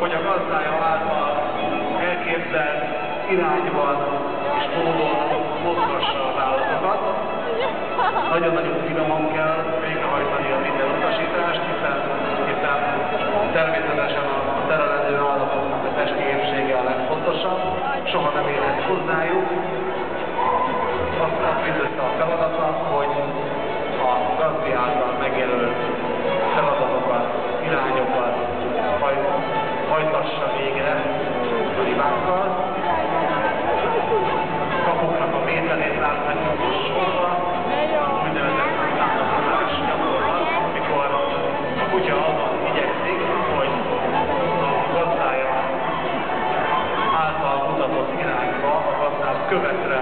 hogy a gazdája által elképzelt irányban és módon mozgassa az állatokat. Nagyon-nagyon finoman kell végrehajtani a minden utasítást, hiszen természetesen a terelendő állatoknak a testi épsége a legfontosabb, soha nem érhet hozzájuk. Azt mindössze a feladata, hogy a gazdi által megjelölt feladatokat, irányokat hajtassa végre a libákkal. Kapuknak a méterét láthatjuk sorba, úgynevezett támadás gyakorlat, amikor a kutya azon igyekszik, hogy a gazdája által mutatott irányba a gazdát követve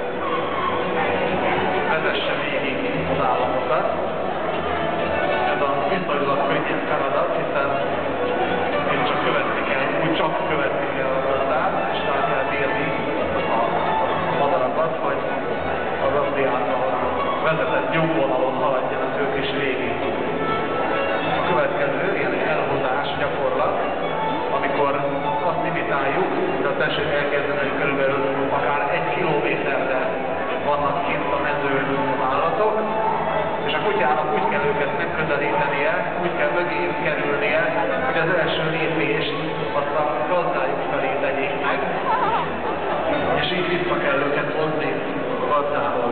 vezesse végig az állatokat. Ez a viszonylag könnyebb feladat, hiszen itt csak követni kell, úgy csak követni kell a gazdát, és rá kell bírni a madarakat, hogy a gazdi által vezetett nyomvonalon haladjon az ők is végig. A következő ilyen elhozás gyakorlat, amikor azt imitáljuk, hogy a tessék elkezdeni, hogy körülbelül akár 1 kilométerre vannak kint a mezőn az állatok, és a kutyának úgy kell őket megközelítenie, úgy kell mögéjük kerülnie, hogy az első lépést azt a gazdájuk felé tegyék meg, és így vissza kell őket hozni a gazdához.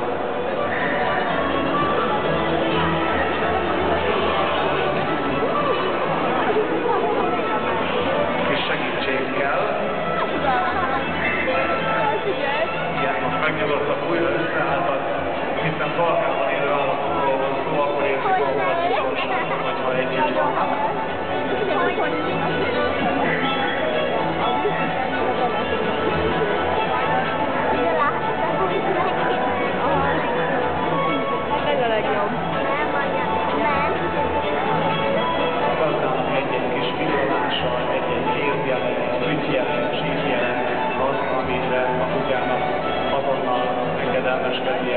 És segítség kell. Igen, most megnyugodtak, újra összeálltak, hiszen Balkában élő állatokról van szó, akkor érzik magukat biztonságban, hogyha együtt vannak. Ez a legjobb. A gazdának egy-egy kis villonása, egy-egy érzjele, ügyjele, sífjele az, amire a kutyának azonnal engedelmeskednie